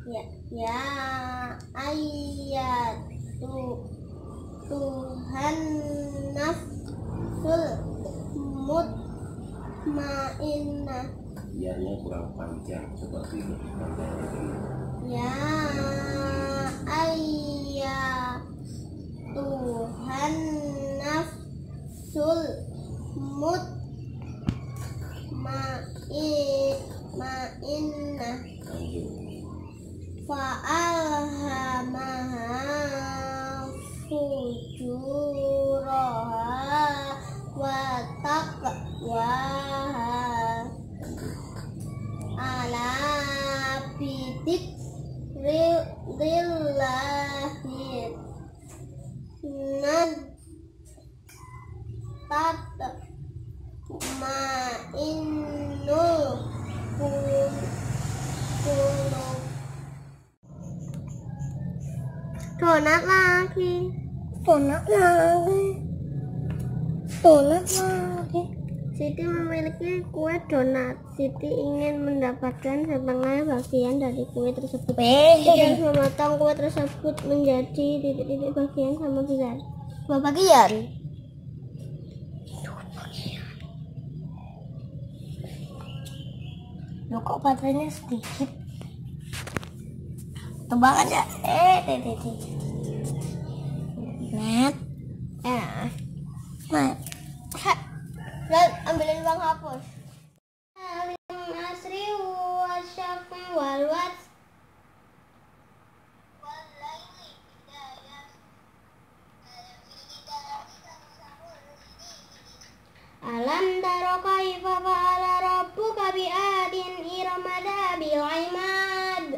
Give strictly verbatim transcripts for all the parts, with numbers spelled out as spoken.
Ya, ya ayat tu Tuhan nafsul mutmainnah. Ianya kurang panjang, seperti lebih panjang lagi. Ya ayat Tuhan nafsul mutmainnah fa'alhamaha fujuraha wa taqwaha ala bidik rillahi nan tat ma'innul qulub. Donat lagi, donat lagi, donat lagi. Siti memiliki kue donat. Siti ingin mendapatkan setengah bagian dari kue tersebut. Siti harus memotong kue tersebut menjadi titik-titik bagian sama besar. Dua bagian. Loh, kok baterainya sedikit? Tebak aja. Eh, teh, teh, teh. Net. Eh. Net. Dan ambilin uang hapus. Alim asri wa syafi wal wat. Alam taro kaifa fa'ala rabbuka bi'adin irama dhabil imad.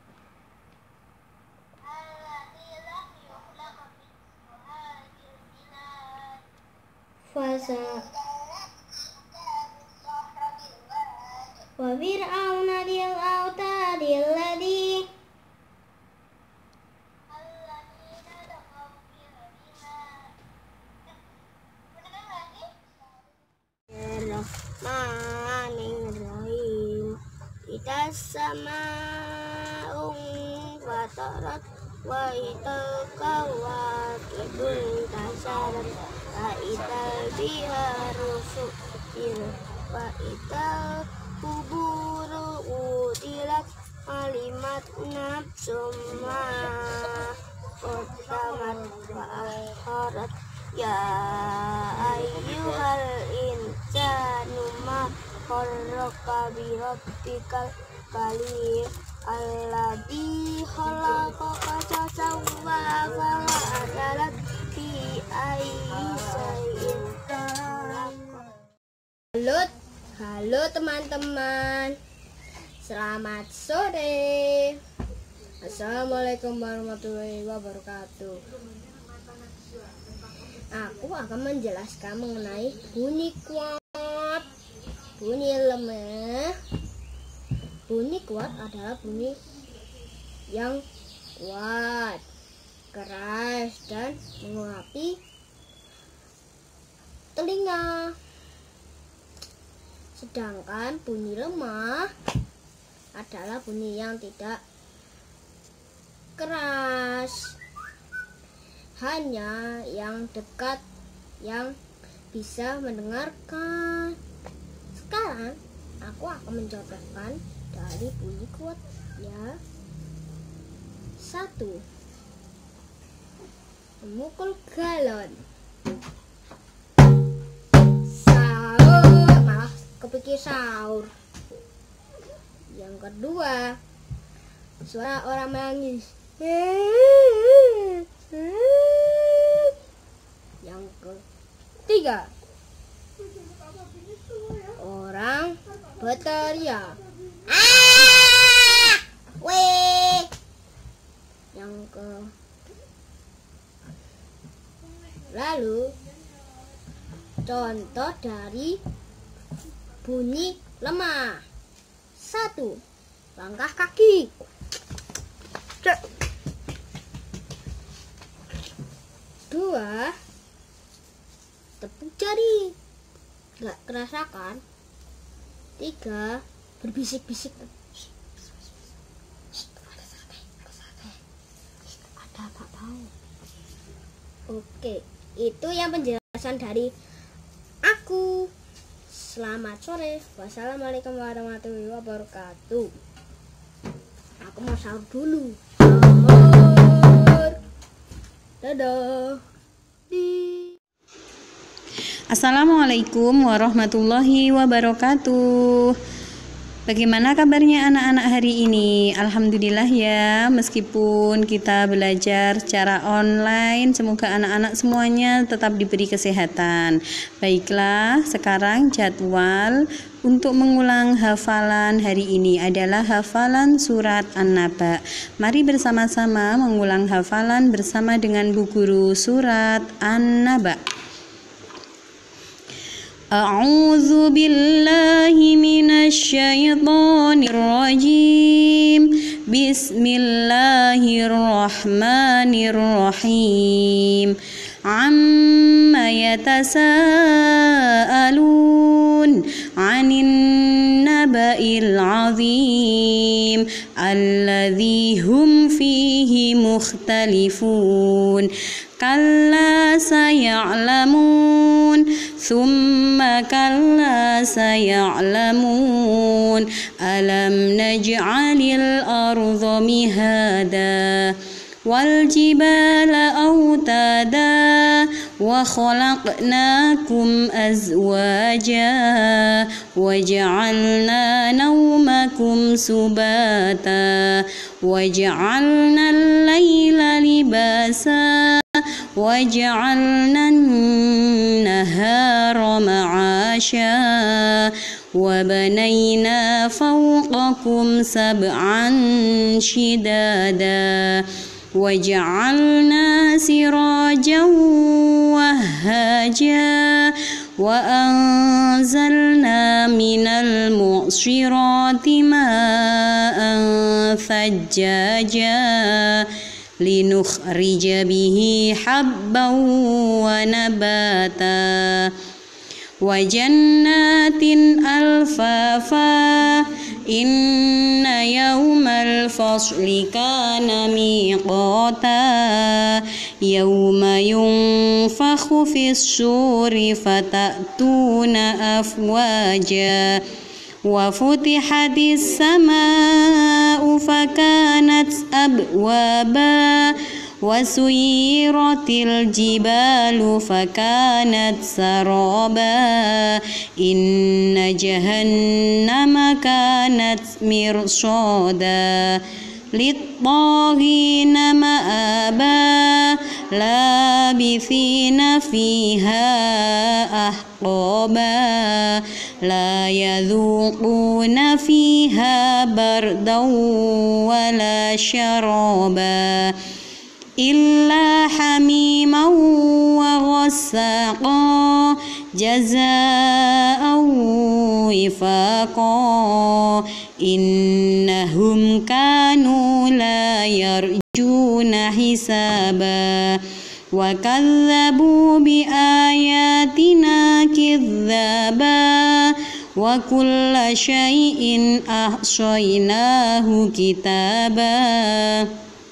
Fasa wa fir'auna dil autadil ladhi Bismillahirrahmanirrahim. Idas sama'un fatarat wa ital kawakibun tasarat wa ital biharu su'ir wa ital kuburu utilat alimat nafsum ma qaddamat wa akharat. Ya ayyuhal insanu ma gharraka bi rabbikal karim alladzi khalaqaka fasawwaka fa'adalak fi ayyi shay'in khalaqak. Halo, halo teman-teman. Selamat sore. Assalamualaikum warahmatullahi wabarakatuh. Aku akan menjelaskan mengenai bunyi kuat, bunyi lemah. Bunyi kuat adalah bunyi yang kuat, keras, dan menguapi telinga. Sedangkan bunyi lemah adalah bunyi yang tidak keras, hanya yang dekat yang bisa mendengarkan. Sekarang aku akan mencontohkan dari bunyi kuat ya. Satu, memukul galon. Sahur, malah kepikir sahur. Yang kedua, suara orang menangis. Yang ketiga, orang berteriak. Ah! Weh. Yang ke Lalu contoh dari bunyi lemah. Satu, langkah kaki. Cek. Dua, tepuk jari. Gak kerasa kan? Tiga, berbisik-bisik. Oke, itu yang penjelasan dari aku. Selamat sore. Wassalamualaikum warahmatullahi wabarakatuh. Aku mau sahur dulu. Sahur. Dadah. Di. Assalamualaikum warahmatullahi wabarakatuh. Bagaimana kabarnya anak-anak hari ini? Alhamdulillah ya, meskipun kita belajar secara online, semoga anak-anak semuanya tetap diberi kesehatan. Baiklah, sekarang jadwal untuk mengulang hafalan hari ini adalah hafalan surat An-Naba. Mari bersama-sama mengulang hafalan bersama dengan Bu Guru surat An-Naba. A'udzu billahi minasy syaithanir rajim. Bismillahirrahmanirrahim. Amma yatasaalun 'anin naba'il 'azim alladzi hum fihi mukhtalifun. Kalla saya'lamun thumma kalla saya'lamun alam naj'alil arda mihada wal jibala autada wa khalaqnakum azwaja wa ja'alna nawmakum subata wa ja'alna al-laila libasa wa ja'alna an-nahara ma'asha wa banayna fawqakum sab'an shidada wa ja'alna sirajan wahhaja wa anzalna minal mu'sirati ma'an thajjaja linukhrija bihi habban wa nabata wa jannatin alfafa inna yawmal fasli kana miqata yawma yunfakhu fis suri fatatuna afwaja wa futihatis samaa'u fakanat abwaba wa suyiratil jibalu fakanat saraba inna jahannama kanat mirsada lit-taghina ma'aba labithina fiha ahqaba la yadhuquna fiha bardan wala syaraba illa hamiman wa ghassaqa jazaa'an wifaqa innahum kanu la yarjuna hisaba wa kadzabu bi ayatina kidzaba wa kulla syai'in ahsaynahu kitaba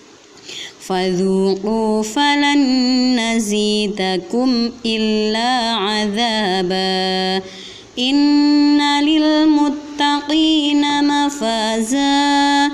fadhuqu falan nazidakum illa azaba inna lil muttaqina mafaza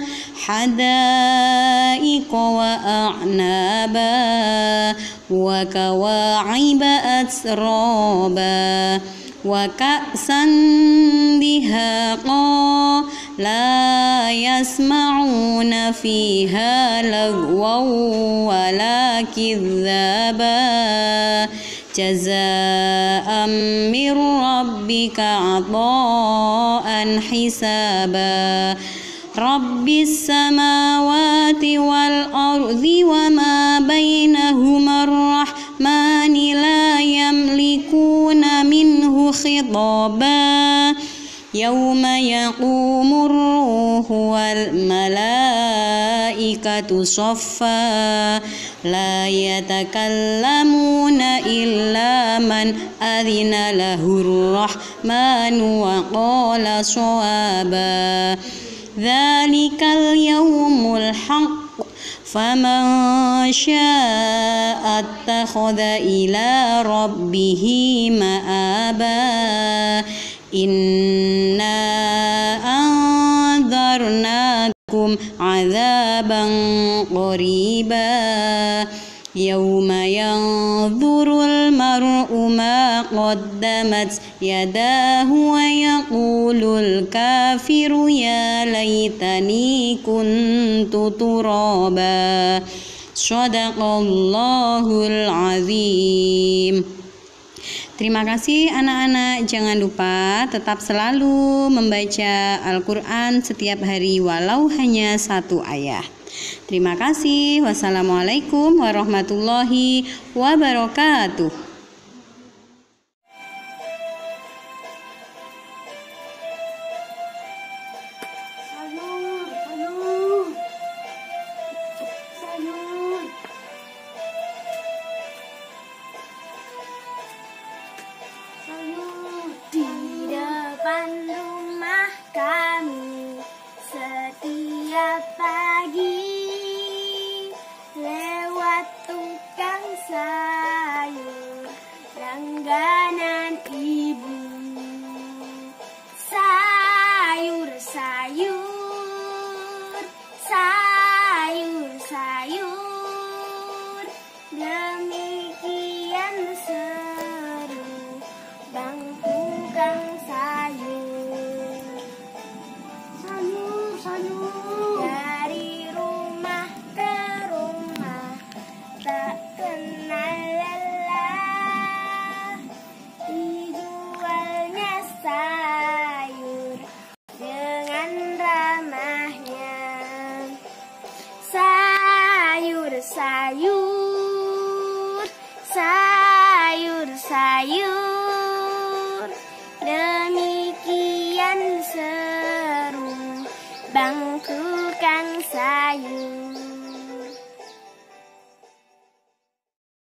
hadaiqa wa a'naba wa kawa'iba atraba wa ka'san dihaqa la yasma'una fiha lagwan wala kidzaba jazaa'an min rabbika 'ata'an hisaba rabbis samawati wal ardi wa ma bainahuma ar-rahmani la yamlikuna minhu khitaba yawma yaqumur ruhu wal malaikatu saffa la yatakallamuna illa man adhina lahur rahmanu wa qala shawaba dzalikal yawmul haqq faman syaa'a attakhadha ila rabbihi ma'aba. Inna anzarnakum azaban qariba yawma yanzurul mar'u ma qaddamat yadahu wa yaqulul kafiru ya laitani kuntu turaba. Shadaqallahul azim. Terima kasih anak-anak, jangan lupa tetap selalu membaca Al-Quran setiap hari walau hanya satu ayat. Terima kasih. Wassalamualaikum warahmatullahi wabarakatuh. Di depan rumah kami setiap pagi lewat tukang sayur langganan ibu. Sayur, sayur, sayur, sayur, demikian seru bang tukang sayur. Sayur, sayur, dari rumah ke rumah tak kenal lelah, dijualnya sayur dengan ramahnya. Sayur, sayur, sayur, sayur, demikian seru bang tukang sayur.